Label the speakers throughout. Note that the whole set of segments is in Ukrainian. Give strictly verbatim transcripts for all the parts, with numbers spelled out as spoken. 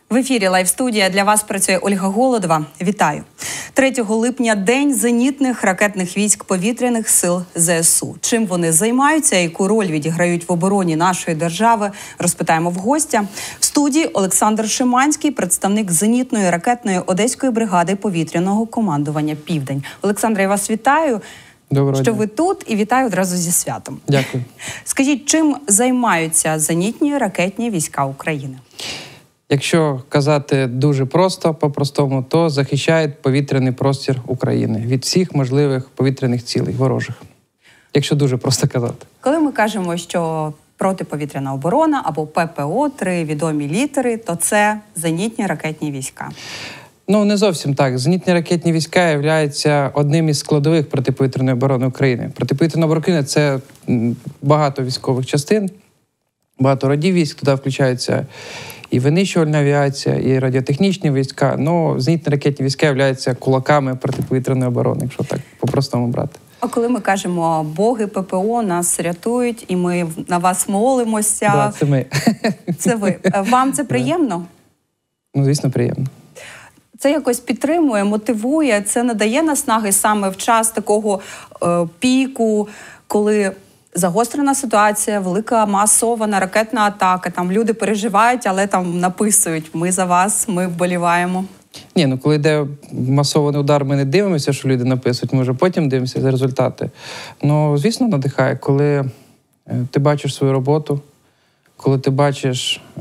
Speaker 1: В ефірі «Лайв-студія». Для вас працює Ольга Голодова. Вітаю. третього липня – День зенітних ракетних військ повітряних сил ЗСУ. Чим вони займаються, яку роль відіграють в обороні нашої держави, розпитаємо в гостя. В студії Олександр Шиманський, представник зенітної ракетної Одеської бригади повітряного командування «Південь». Олександре, я вас вітаю.
Speaker 2: Доброго
Speaker 1: що
Speaker 2: дня.
Speaker 1: ви тут, і вітаю одразу зі святом.
Speaker 2: Дякую.
Speaker 1: Скажіть, чим займаються зенітні ракетні війська України?
Speaker 2: Якщо казати дуже просто, по-простому, то захищають повітряний простір України від всіх можливих повітряних цілей ворожих. Якщо дуже просто казати.
Speaker 1: Коли ми кажемо, що протиповітряна оборона або ППО, три відомі літери, то це зенітні ракетні війська.
Speaker 2: Ну, не зовсім так. Зенітні ракетні війська являються одним із складових протиповітряної оборони України. Протиповітряна оборона України – це багато військових частин, багато родів військ, туди включаються і винищувальна авіація, і радіотехнічні війська. Ну, зенітні ракетні війська являються кулаками протиповітряної оборони, якщо так по-простому брати.
Speaker 1: А коли ми кажемо, боги ППО нас рятують, і ми на вас молимося.
Speaker 2: Да, це ми.
Speaker 1: Це ви. Вам це приємно?
Speaker 2: Ну, звісно, приємно.
Speaker 1: Це якось підтримує, мотивує, це надає наснаги саме в час такого е, піку, коли загострена ситуація, велика масована ракетна атака, там люди переживають, але там написують: ми за вас, ми вболіваємо.
Speaker 2: Ні, ну коли йде масований удар, ми не дивимося, що люди написують, ми вже потім дивимося за результати. Ну, звісно, надихає, коли ти бачиш свою роботу, коли ти бачиш е,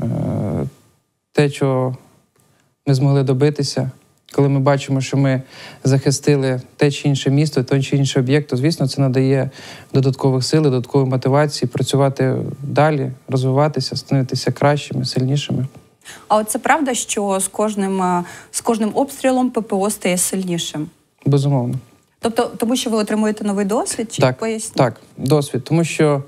Speaker 2: те, що ми змогли добитися, коли ми бачимо, що ми захистили те чи інше місто, той чи інший об'єкт, то, звісно, це надає додаткових сил, додаткової мотивації працювати далі, розвиватися, становитися кращими, сильнішими.
Speaker 1: А от це правда, що з кожним, з кожним обстрілом ППО стає сильнішим?
Speaker 2: Безумовно.
Speaker 1: Тобто, тому що ви отримуєте новий досвід? Чи
Speaker 2: так,
Speaker 1: поясніть?
Speaker 2: Так, досвід. Тому що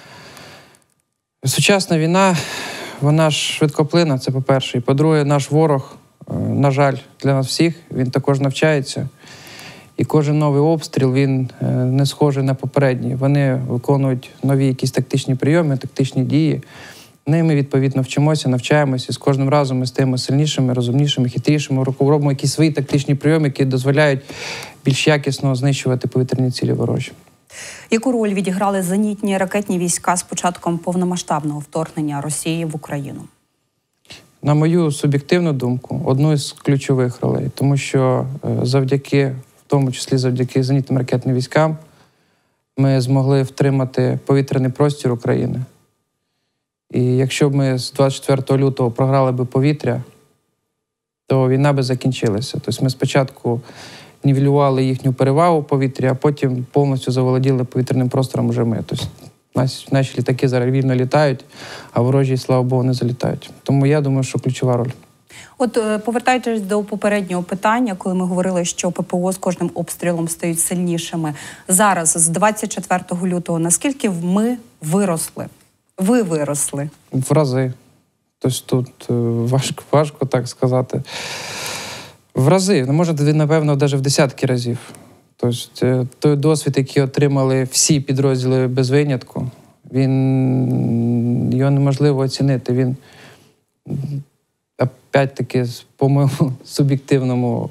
Speaker 2: сучасна війна, вона ж швидкоплинна, це по-перше. І по-друге, наш ворог, на жаль, для нас всіх, він також навчається. І кожен новий обстріл, він не схожий на попередній. Вони виконують нові якісь тактичні прийоми, тактичні дії. Ними, відповідно, вчимося, навчаємося. І з кожним разом ми стаємо сильнішими, розумнішими, хитрішими. Робимо якісь свої тактичні прийоми, які дозволяють більш якісно знищувати повітряні цілі ворожі.
Speaker 1: Яку роль відіграли зенітні ракетні війська з початком повномасштабного вторгнення Росії в Україну?
Speaker 2: На мою суб'єктивну думку, одну із ключових ролей. Тому що завдяки, в тому числі завдяки зенітним ракетним військам, ми змогли втримати повітряний простір України. І якщо б ми з двадцять четвертого лютого програли би повітря, то війна би закінчилася. Тобто ми спочатку нівелювали їхню перевагу в повітрі, а потім повністю заволоділи повітряним простором вже ми. Тобто наші літаки зараз вільно літають, а ворожі, слава Богу, не залітають. Тому я думаю, що ключова роль.
Speaker 1: От повертаючись до попереднього питання, коли ми говорили, що ППО з кожним обстрілом стають сильнішими. Зараз, з двадцять четвертого лютого, наскільки ми виросли? Ви виросли?
Speaker 2: В рази. Тобто тут важко, важко так сказати. В рази. Ну, може, напевно, навіть в десятки разів. Тобто той досвід, який отримали всі підрозділи без винятку, він, його неможливо оцінити. Він, опять-таки, по моєму суб'єктивному,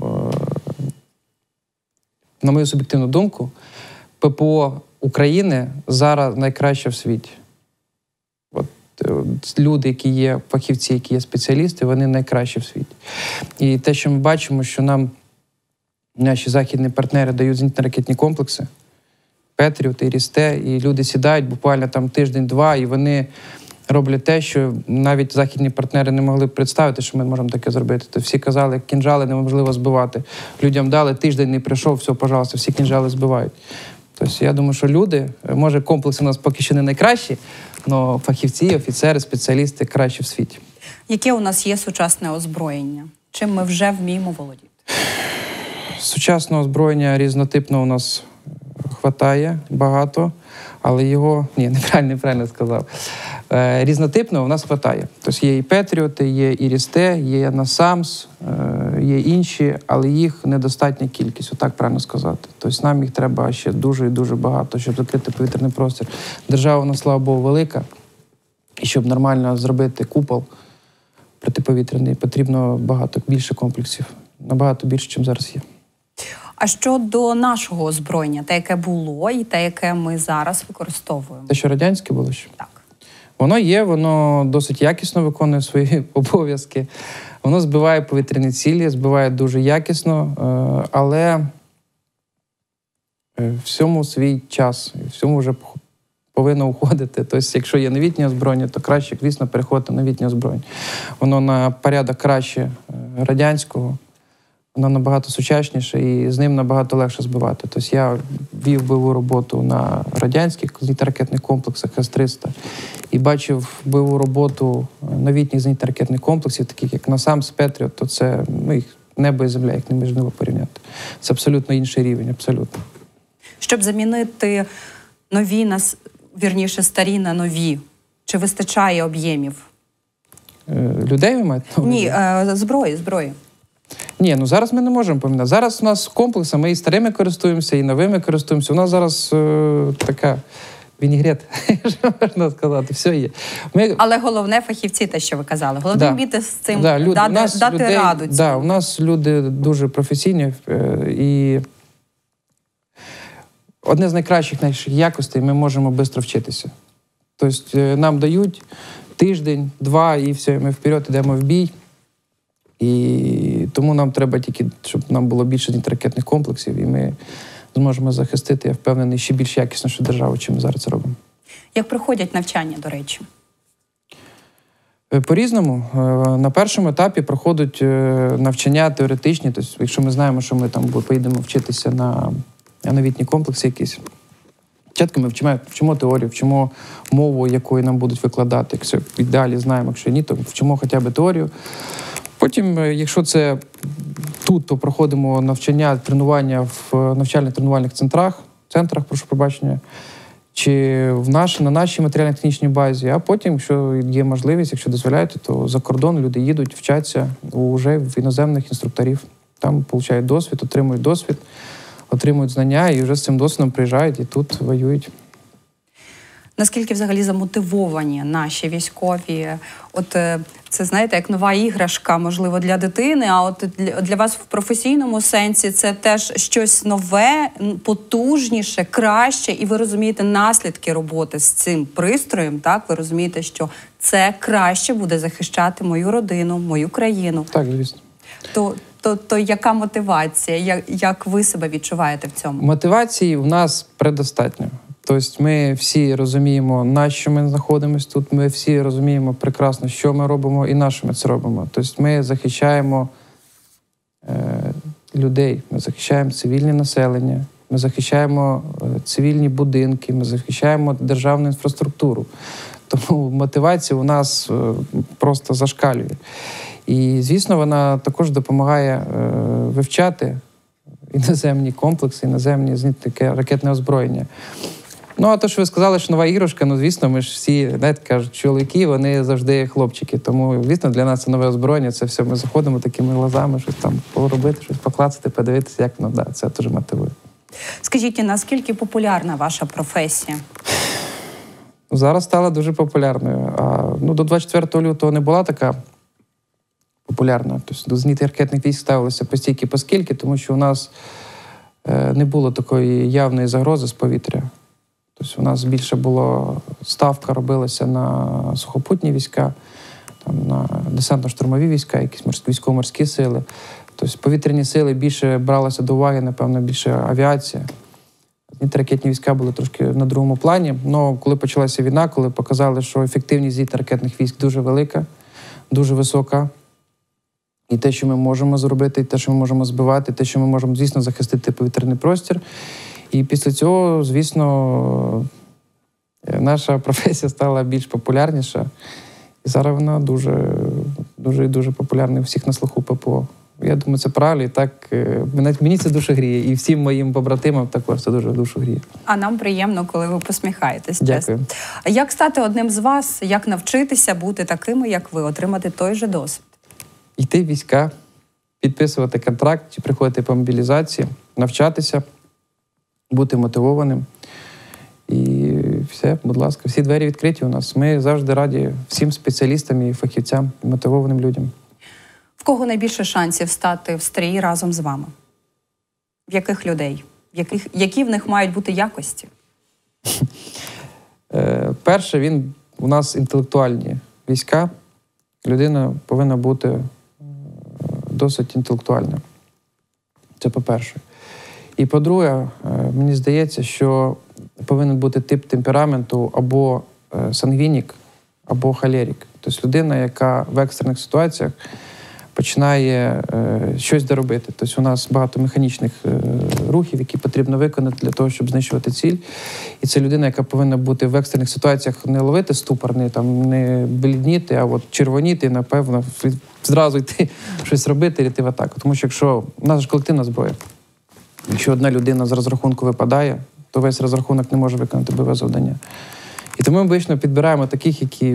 Speaker 2: на мою суб'єктивну думку, ППО України зараз найкраще в світі. От, люди, які є фахівці, які є спеціалісти, вони найкращі в світі. І те, що ми бачимо, що нам наші західні партнери дають зенітно-ракетні комплекси, Петріот і Рісте, і люди сідають буквально там тиждень-два, і вони роблять те, що навіть західні партнери не могли б представити, що ми можемо таке зробити. То всі казали, кінжали неможливо збивати. Людям дали, тиждень не прийшов, все, пожалуйста, всі кінжали збивають. Тобто я думаю, що люди, може комплекси у нас поки що не найкращі, але фахівці, офіцери, спеціалісти кращі в світі.
Speaker 1: Яке у нас є сучасне озброєння? Чим ми вже вміємо володіти?
Speaker 2: Сучасного озброєння різнотипного у нас хватає, багато, але його... Ні, неправильно, неправильно сказав. Е, різнотипного у нас хватає. Тобто є і Петріоти, є і Рісте, є Насамс, е, є інші, але їх недостатня кількість, отак правильно сказати. Тобто нам їх треба ще дуже і дуже багато, щоб закрити повітряний простір. Держава у нас, слава Богу, велика, і щоб нормально зробити купол, протиповітряний, потрібно багато більше комплексів. Набагато більше, ніж зараз є.
Speaker 1: А щодо нашого озброєння, те, яке було, і те, яке ми зараз використовуємо?
Speaker 2: Те, що радянське було ще?
Speaker 1: Так.
Speaker 2: Воно є, воно досить якісно виконує свої обов'язки. Воно збиває повітряні цілі, збиває дуже якісно, але всьому свій час, всьому вже повинно уходити. Тобто, якщо є новітнє озброєння, то краще, звісно, переходити на новітнє озброєння. Воно на порядок краще радянського, воно набагато сучасніше і з ним набагато легше збивати. Тобто я вів бойову роботу на радянських зенітно-ракетних комплексах С триста і бачив бойову роботу новітніх зенітно-ракетних комплексів, таких як «Насамс», «Петріот», то це, ну, їх небо і земля, їх неможливо порівняти. Це абсолютно інший рівень, абсолютно.
Speaker 1: Щоб замінити нові, нас, вірніше, старі на нові, чи вистачає об'ємів?
Speaker 2: Людей ви маєте?
Speaker 1: Ні, е, зброї, зброї.
Speaker 2: Ні, ну зараз ми не можемо поміняти. Зараз у нас комплекси, ми і старими користуємося, і новими користуємося. У нас зараз е, така вінігрет, що можна сказати, все є. Ми...
Speaker 1: Але головне фахівці, те, що ви казали. Головне
Speaker 2: да.
Speaker 1: вміти з цим
Speaker 2: да, люди,
Speaker 1: дати,
Speaker 2: нас
Speaker 1: дати
Speaker 2: людей,
Speaker 1: раду.
Speaker 2: Да, у нас люди дуже професійні е, і одне з найкращих наших якостей, ми можемо швидко вчитися. Тобто е, нам дають тиждень, два, і все, ми вперед йдемо в бій. І тому нам треба тільки, щоб нам було більше зенітно-ракетних комплексів, і ми зможемо захистити, я впевнений, ще більш якіснішу державу, чим ми зараз це робимо.
Speaker 1: Як проходять навчання, до речі?
Speaker 2: По-різному. На першому етапі проходять навчання теоретичні. Тобто, якщо ми знаємо, що ми там поїдемо вчитися на новітні комплекси якісь, спочатку ми вчимо, вчимо теорію, вчимо мову, якою нам будуть викладати. Якщо в ідеалі знаємо, якщо ні, то вчимо хоча б теорію. Потім, якщо це тут, то проходимо навчання, тренування в навчально-тренувальних центрах, центрах, прошу пробачення, чи в наш, на нашій матеріально-технічній базі. А потім, якщо є можливість, якщо дозволяєте, то за кордон люди їдуть, вчаться вже в іноземних інструкторів. Там получають досвід, отримують досвід, отримують знання і вже з цим досвідом приїжджають і тут воюють.
Speaker 1: Наскільки взагалі замотивовані наші військові? От це, знаєте, як нова іграшка, можливо, для дитини, а от для вас в професійному сенсі це теж щось нове, потужніше, краще, і ви розумієте наслідки роботи з цим пристроєм, так? Ви розумієте, що це краще буде захищати мою родину, мою країну.
Speaker 2: Так, звісно.
Speaker 1: То, то, то яка мотивація? Як, як ви себе відчуваєте в цьому?
Speaker 2: Мотивації в нас предостатньо. Тобто ми всі розуміємо, на що ми знаходимося тут, ми всі розуміємо прекрасно, що ми робимо і на що ми це робимо. Тобто ми захищаємо е, людей, ми захищаємо цивільне населення, ми захищаємо е, цивільні будинки, ми захищаємо державну інфраструктуру. Тому мотивація у нас е, просто зашкалює. І, звісно, вона також допомагає е, вивчати іноземні комплекси, іноземні зенітно-ракетне озброєння. Ну, а те, що ви сказали, що нова іграшка, ну, звісно, ми ж всі, знаєте, кажуть, чоловіки, вони завжди хлопчики. Тому, звісно, для нас це нове озброєння, це все, ми заходимо такими глазами, щось там поробити, щось поклацати, подивитися, як, ну, да, це дуже мотивує.
Speaker 1: Скажіть, наскільки популярна ваша професія?
Speaker 2: Зараз стала дуже популярною. А, ну, до двадцять четвертого лютого не була така популярна. Тобто до зенітно-ракетних військ ставилися постійки поскільки, тому що у нас е, не було такої явної загрози з повітря. Тобто у нас більше було, ставка робилася на сухопутні війська, там, на десантно-штурмові війська, якісь морські, військово-морські сили. Тобто повітряні сили більше бралися до уваги, напевно, більше авіація. Зенітно-ракетні війська були трошки на другому плані. Але коли почалася війна, коли показали, що ефективність зенітно-ракетних військ дуже велика, дуже висока, і те, що ми можемо зробити, і те, що ми можемо збивати, і те, що ми можемо, звісно, захистити повітряний простір. І після цього, звісно, наша професія стала більш популярніша. І зараз вона дуже, дуже, дуже популярна у всіх на слуху ППО. Я думаю, це правильно. І так, мені це дуже гріє. І всім моїм побратимам також це дуже душу гріє.
Speaker 1: А нам приємно, коли ви посміхаєтесь.
Speaker 2: Дякую.
Speaker 1: Чесно. Як стати одним з вас? Як навчитися бути такими, як ви? Отримати той же досвід?
Speaker 2: Йти в війська, підписувати контракт, чи приходити по мобілізації, навчатися, бути мотивованим. І все, будь ласка, всі двері відкриті у нас. Ми завжди раді всім спеціалістам і фахівцям, і мотивованим людям.
Speaker 1: В кого найбільше шансів стати в стрій разом з вами? В яких людей? В яких, які в них мають бути якості?
Speaker 2: Е, перше, він у нас інтелектуальні війська. Людина повинна бути досить інтелектуальна. Це по-перше. І по-друге, мені здається, що повинен бути тип темпераменту або сангвінік, або холерик. Тобто людина, яка в екстрених ситуаціях починає е, щось доробити. Тобто у нас багато механічних е, рухів, які потрібно виконати для того, щоб знищувати ціль. І це людина, яка повинна бути в екстрених ситуаціях не ловити ступор, не, там, не блідніти, а от червоніти, напевно, зразу йти щось робити і йти в атаку. Тому що якщо у нас ж колективна зброя, якщо одна людина з розрахунку випадає, то весь розрахунок не може виконати бойове завдання. І тому ми обично підбираємо таких, які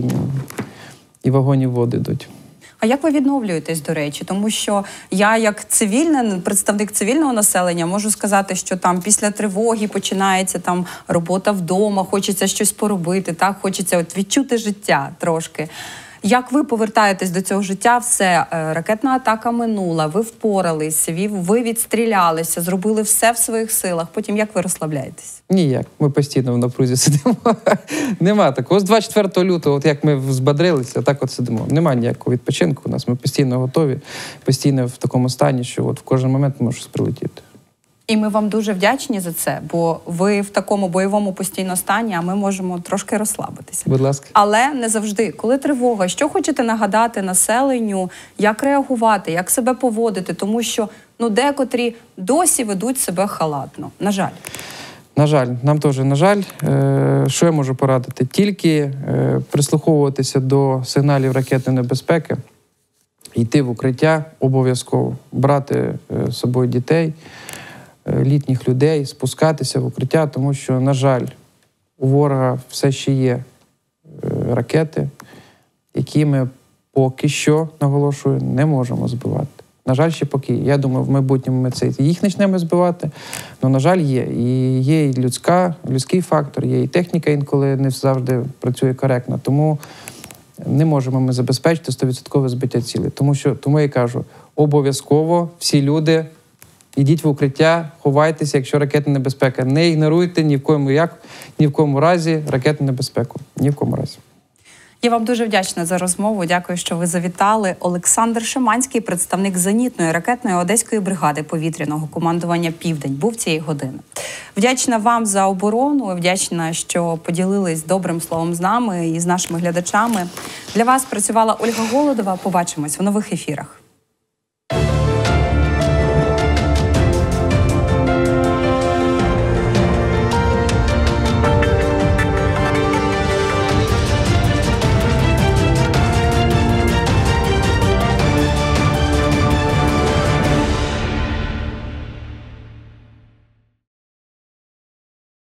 Speaker 2: і вогонь, і в воду йдуть.
Speaker 1: А як ви відновлюєтесь, до речі? Тому що я, як цивільна, представник цивільного населення, можу сказати, що там після тривоги починається там робота вдома, хочеться щось поробити, так? Хочеться от відчути життя трошки. Як ви повертаєтесь до цього життя? Все, ракетна атака минула, ви впорались, ви відстрілялися, зробили все в своїх силах. Потім як ви розслабляєтесь?
Speaker 2: Ніяк. Ми постійно в напрузі сидимо. Нема такого. З двадцять четвертого лютого, от як ми збадрилися, так от сидимо. Нема ніякого відпочинку у нас. Ми постійно готові, постійно в такому стані, що от в кожен момент може щось прилетіти.
Speaker 1: І ми вам дуже вдячні за це, бо ви в такому бойовому постійно стані, а ми можемо трошки розслабитися.
Speaker 2: Будь ласка.
Speaker 1: Але не завжди. Коли тривога, що хочете нагадати населенню, як реагувати, як себе поводити, тому що ну, декотрі досі ведуть себе халатно. На жаль.
Speaker 2: На жаль, нам теж, на жаль. Що я можу порадити? Тільки прислуховуватися до сигналів ракетної небезпеки, йти в укриття обов'язково, брати з собою дітей, літніх людей, спускатися в укриття, тому що, на жаль, у ворога все ще є ракети, які ми поки що, наголошую, не можемо збивати. На жаль, ще поки. Я думаю, в майбутньому ми це їх почнемо збивати, але, на жаль, є. І є і людська, людський фактор, є і техніка інколи не завжди працює коректно. Тому не можемо ми забезпечити сто відсотків збиття цілей. Тому, що, тому я кажу, обов'язково всі люди ідіть в укриття, ховайтеся, якщо ракетна небезпека. Не ігноруйте ні в кому, як, ні в кому разі ракетну небезпеку. Ні в кому разі.
Speaker 1: Я вам дуже вдячна за розмову. Дякую, що ви завітали. Олександр Шиманський, представник зенітної ракетної Одеської бригади повітряного командування «Південь», був цієї години. Вдячна вам за оборону, вдячна, що поділились добрим словом з нами і з нашими глядачами. Для вас працювала Ольга Голодова. Побачимось в нових ефірах.